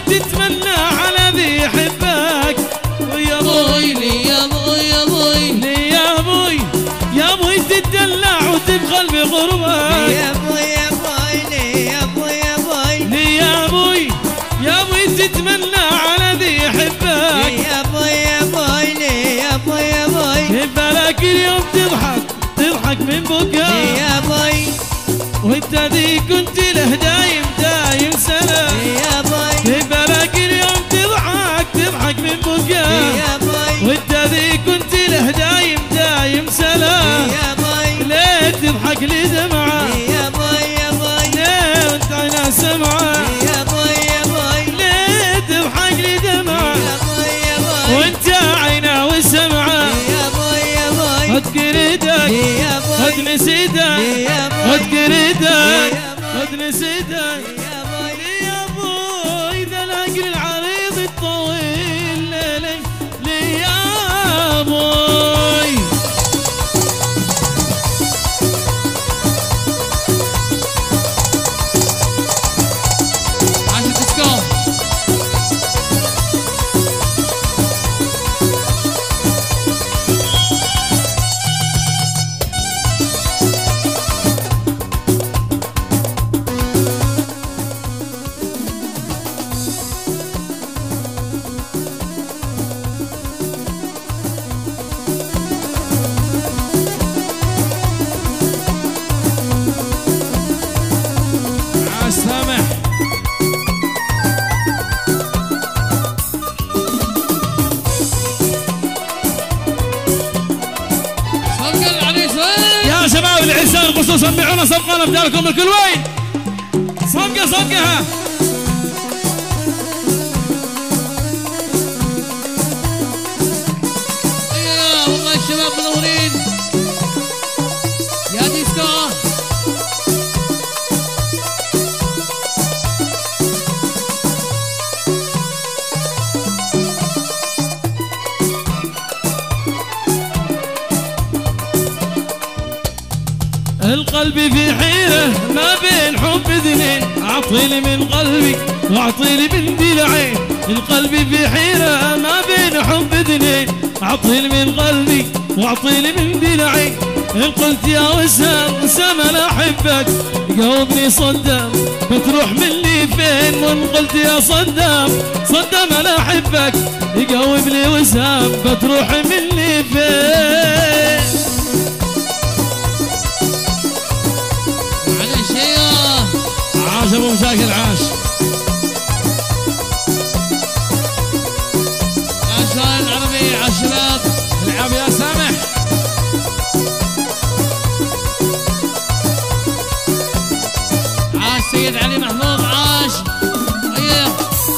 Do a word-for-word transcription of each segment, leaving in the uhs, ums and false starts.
تتمنى على ذي يحبك. ويا ابوي لي يا ابوي يا ابوي لي يا ابوي يا ابوي تدلع وتبخل بغربك. يا ابوي يا ابوي لي يا ابوي يا ابوي لي يا ابوي يا ابوي تتمنى على ذي يحبك. يا ابوي يا ابوي لي يا ابوي يا ابوي ببالك اليوم تضحك تضحك من بكاء. يا ابوي وانت ذي كنت له دايم دايم سلام. يا ابوي ببالك اليوم تضحك تضحك من بكاء. يا ابوي وانت ذي كنت له دايم دايم سلام. يا ابوي ليه تضحك لي دمعة؟ يا ابوي يا ابوي ليه وانت عينها سمعة؟ يا ابوي يا ابوي ليه تضحك لي دمعة؟ يا ابوي يا ابوي وانت عينها وسمعة. يا ابوي يا ابوي خد كريدك يا خد ابوي نسيدك يا خد ابوي كريدك خد نسيدك. يا ابوي لي يا ابوي ذا الاجر العريض الطويل. لي لي يا ابوي. عشان تسكو عاش سامح. صفقة العريس وين؟ يا شباب العسان خصوصا سمعونا صفقة بدالكم الكل وين؟ صفقة صفقة. ايوه والله الشباب منورين يا ديسكو. القلب في حيرة ما بين حب اثنين. اعطيني من قلبي واعطيني من دلعين. القلب في حيرة ما بين حب اثنين. اعطيني من قلبي واعطيني من دلعين. ان قلت يا وسام وسام انا احبك جاوبني صدام بتروح مني فين. وان قلت يا صدام صدام انا احبك يجاوبني وسام بتروح مني فين. معلش ايوه عاش ابو مشاكل عاش. يا شباب العربي على الشباب. العب يا سامح. عاش سيد علي محمود عاش. ايوه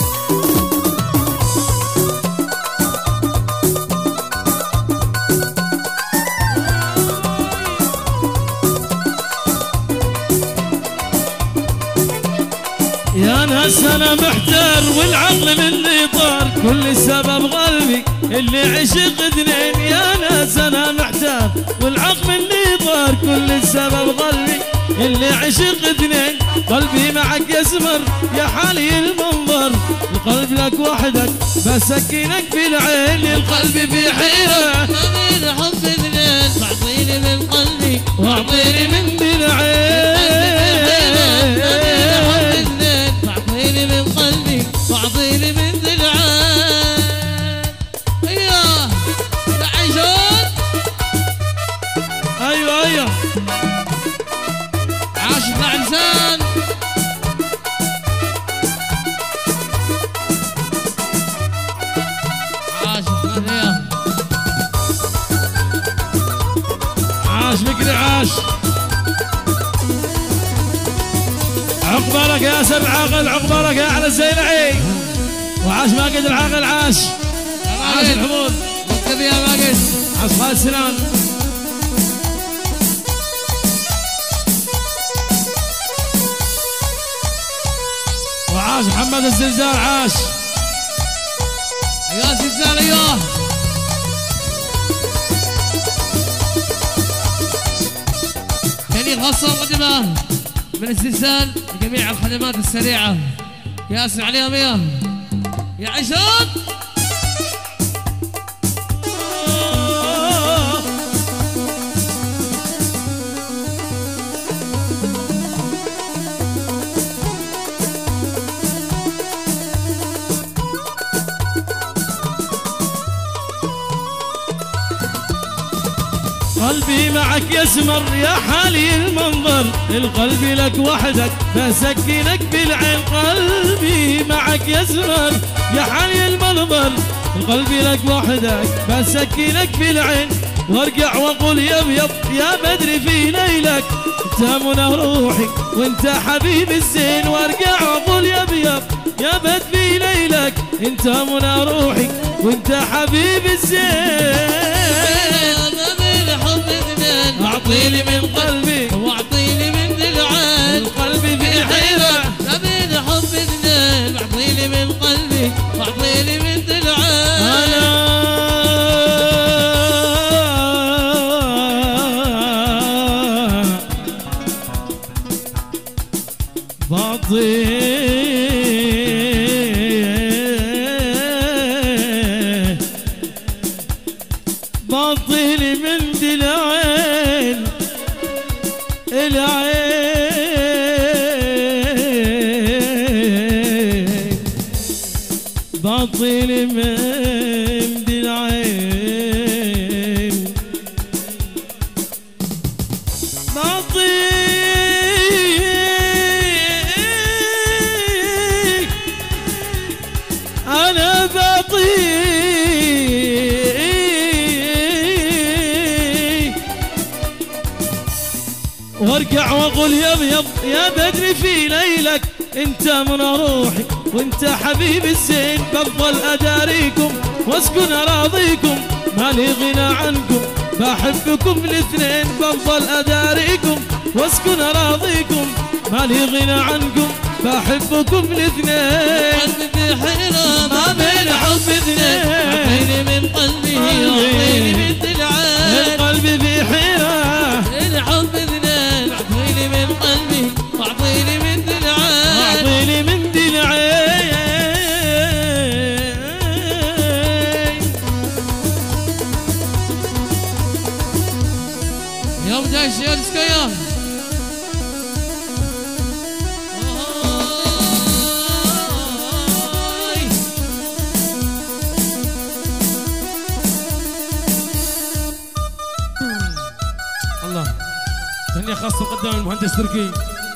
يا ناس انا محتار والعقل مني طار. كل السبب قلبي اللي عشق اثنين. يا ناس انا محتار والعقل مني طار. كل السبب قلبي اللي عشق اثنين. قلبي معك يسمر يا حالي المنظر. القلب لك وحدك بسكنك في العين. القلب في حيرة ما بين حب اثنين. تعطيني من قلبي واعطيني من دلعين. تعطيني من قلبي واعطيني من دلعين. ايوه تعيشون. ايوه ايوه عاش يطلع انسان. عاش يطلع عاش بكري عاش. عقبالك يا سبع عاقل عقبالك يا اعلى الزينعي. وعاش ماجد العاقل عاش. عاش الحمود. ركب يا ماجد. عاش خالد سنان. وعاش محمد الزلزال عاش. ايوه زلزال ايوه. تهنئة خاصة مقدمة من الزلزال لجميع الخدمات السريعة. ياسر عليهم اياه. يا عشاق قلبي معك يسمر يا حالي المنظر، القلب لك وحدك بسكنك بالعين. قلبي معك يسمر يا حالي المنظر، القلب لك وحدك بسكنك بالعين. وارجع واقول يا ابيض يا بدر في ليلك، انت منى روحي وانت حبيب الزين. وارجع واقول يا ابيض يا بدر في ليلك، انت منى روحي وانت حبيب الزين. اعطيني من قلبي واعطيني من دلعان، قلبي في حيرة بين حب اثنين. اعطيني من قلبي واعطيني من دلعان. انا بعطي بعطيني من دلعين العين، بعطيني من دلعين، بعطي أنا بعطي وارجع واقول يا ابيض يا بدر في ليلك، انت منى روحي وانت حبيب الزين. بفضل اداريكم واسكن اراضيكم، مالي غنى عنكم بحبكم الاثنين. بفضل اداريكم واسكن اراضيكم، مالي غنى عنكم بحبكم الاثنين. قلبي في حيرة ما بين حب اثنين، اعطيني من قلبي واعطيني من دلعان. القلب في حيرة الحب اثنين، اعطيني من قلبي واعطيني من دلعان. اعطيني من دلعين. يوم جاي الشمس كيان الله. تهنئة خاصة تقدم المهندس تركي.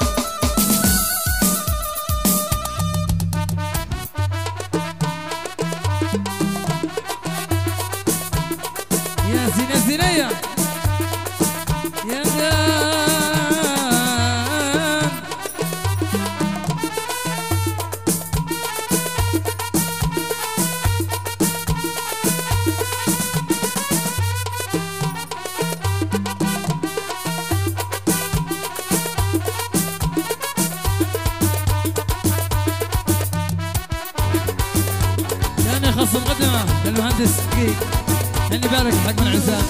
يا زينة زينية يا غان. ثانية خاصة مقدمة للمهندس دقيق، هني بارك حق من عزام.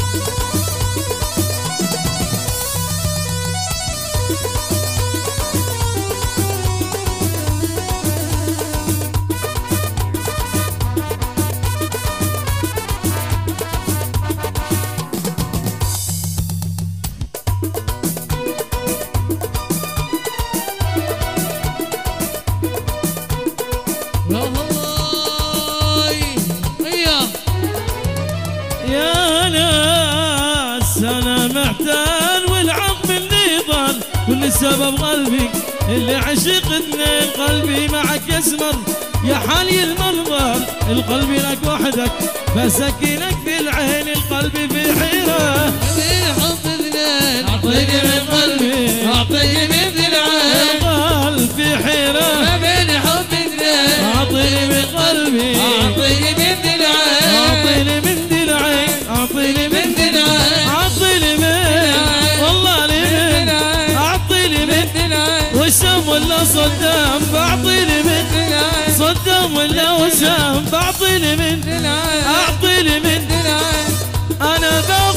يا ناس انا محتال والعظم اللي ضل، كل سبب قلبي اللي عشق اثنين. قلبي معك يسمر يا حالي المنظر، القلب لك وحدك بسكنك في العين. القلب في حيرة الحب اثنين، اعطيني من قلبي اعطيني من دلعان. القلب في حيرة ما بين حب اثنين، اعطيني من قلبي اعطيني من دلعان. اعطيني من دلعين، اعطيني من دلعان، اعطيني من والله لي من اعطيني من وسام ولا صدام، بعطيني من صدام ولا وسام، بعطيني من اعطيني من. انا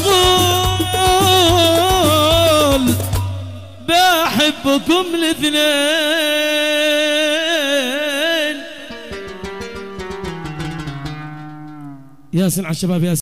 بقول بحبكم الاثنين، ياسين على الشباب ياسين.